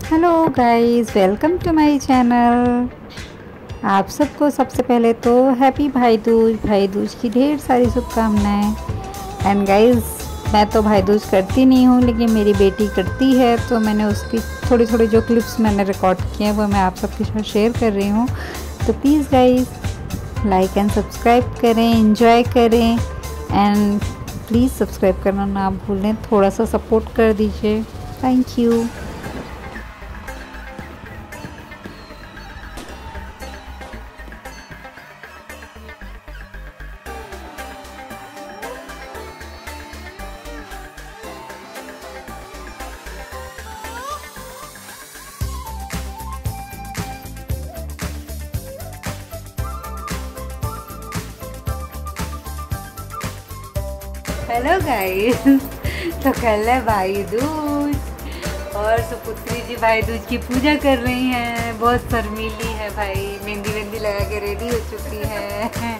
Hello guys, welcome to my channel. आप सबको सबसे पहले तो हैप्पी भाई दूज की ढेर सारी शुभकामनाएं। एंड गाइस, मैं तो भाई दूज करती नहीं हूँ, लेकिन मेरी बेटी करती है, तो मैंने उसकी थोड़ी थोड़ी जो क्लिप्स मैंने रिकॉर्ड किए हैं वो मैं आप सबके साथ शेयर कर रही हूँ। तो please guys like and subscribe करें, एंजॉय करें एंड प्लीज़ सब्सक्राइब करना ना भूलें, थोड़ा सा सपोर्ट कर दीजिए। Thank you. हेलो गाइस, तो कल है भाई दूज और सुपुत्री जी भाई दूज की पूजा कर रही हैं। बहुत शर्मीली है भाई, मेहंदी वेंदी लगा के रेडी हो चुकी है।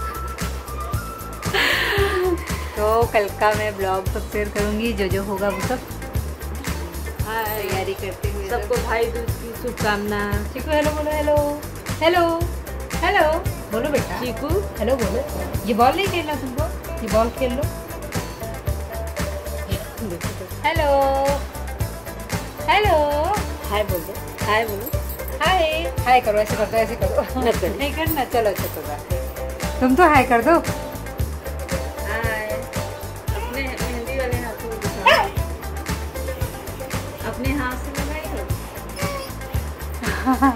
तो कल का मैं ब्लॉग सब शेयर करूंगी, जो होगा वो सब तैयारी करते हुए। सबको भाई दूज की शुभकामना। चीकू हेलो बोलो, हेलो हेलो हेलो बोलो बेटा। चीकू हेलो बोलो। ये बॉल नहीं खेलना तुमको, ये बॉल खेल लो। हेलो हेलो हाय बोल दो, हाय बोलो, हाय हाय करो, ऐसे कर दो, ऐसे करो। नहीं करना, चलो अच्छा तो तुम तो हाय कर दो। हाय। अपने मेहंदी वाले हाथों में दिखाओ, अपने हाथ से लगाई हो।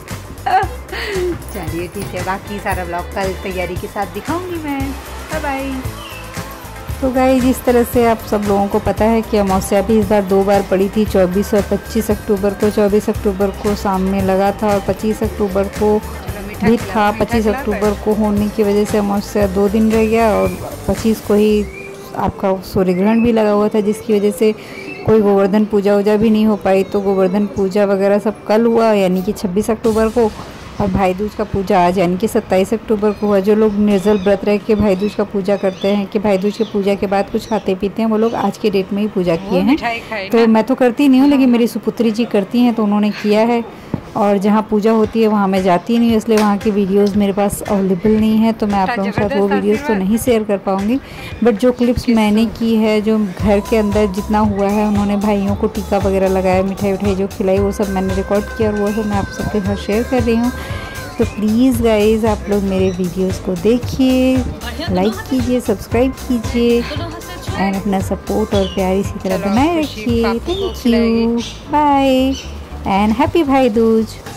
चलिए ठीक है, बाकी सारा ब्लॉग कल तैयारी के साथ दिखाऊंगी मैं। Bye bye. तो गाइस, जिस तरह से आप सब लोगों को पता है कि अमावस्या भी इस बार 2 बार पड़ी थी, 24 और 25 अक्टूबर को। 24 अक्टूबर को शाम में लगा था और 25 अक्टूबर को भी था। 25 अक्टूबर को होने की वजह से अमावस्या 2 दिन रह गया और 25 को ही आपका सूर्य ग्रहण भी लगा हुआ था, जिसकी वजह से कोई गोवर्धन पूजा वूजा भी नहीं हो पाई। तो गोवर्धन पूजा वगैरह सब कल हुआ, यानी कि 26 अक्टूबर को। और भाई दूज का पूजा आज यानी कि 27 अक्टूबर को हुआ। जो लोग निर्जल व्रत रह के भाई दूज का पूजा करते हैं, कि भाई दूज की पूजा के बाद कुछ खाते पीते हैं, वो लोग आज के डेट में ही पूजा किए हैं। तो मैं तो करती नहीं हूँ, लेकिन मेरी सुपुत्री जी करती हैं, तो उन्होंने किया है। और जहाँ पूजा होती है वहाँ मैं जाती नहीं हूँ, इसलिए वहाँ की वीडियोस मेरे पास अवेलेबल नहीं है, तो मैं आप लोगों के साथ वो वीडियोस तो नहीं शेयर कर पाऊँगी। बट जो क्लिप्स मैंने की है, जो घर के अंदर जितना हुआ है, उन्होंने भाइयों को टीका वगैरह लगाया, मिठाई उठाई जो खिलाई, वो सब मैंने रिकॉर्ड किया और वो सब मैं आप सबके साथ शेयर कर रही हूँ। तो प्लीज़ गाइज़ आप लोग मेरे वीडियोस को देखिए, लाइक कीजिए, सब्सक्राइब कीजिए एंड अपना सपोर्ट और प्यार इसी तरह बनाए रखिए। Thank you, bye and happy Bhai Dooj.